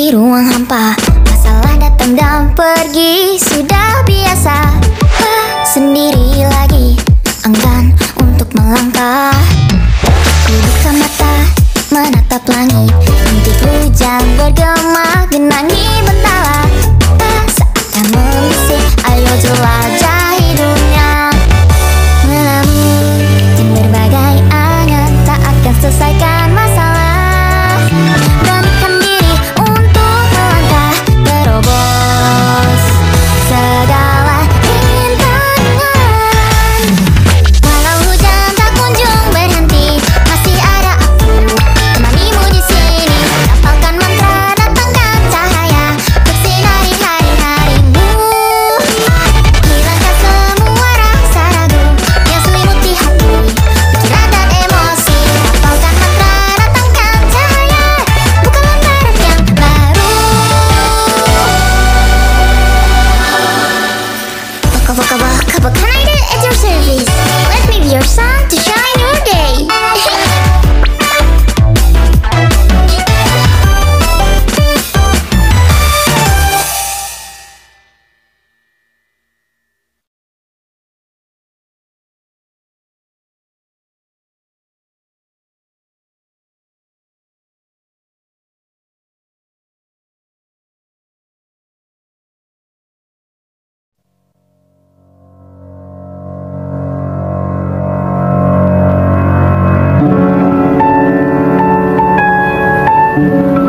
di ruang hampa. Masalah datang dan pergi sudah biasa. Sendiri lagi, enggan untuk melangkah. Ku buka mata, menatap langit. Rintik hujan bergema, genangi bentala. Seakan membisik, ayo jelajahi dunia. Melamun dan berbagai angan, tak akan selesaikan masalah. Beranikan diri untuk melangkah, terobos segala rintangan. Walau hujan tak kunjung berhenti, masih ada aku temanimu di sini. Dapatkan mantra, datangkan cahaya untuk sinari hari-harimu. Hilangkan semua rasa ragu yang selimuti hati, pikiran dan emosi. Dapatkan mantra, datangkan cahaya, buka lembaran yang baru. What can I do at your service? Let me be your sun to shine your day. Thank you.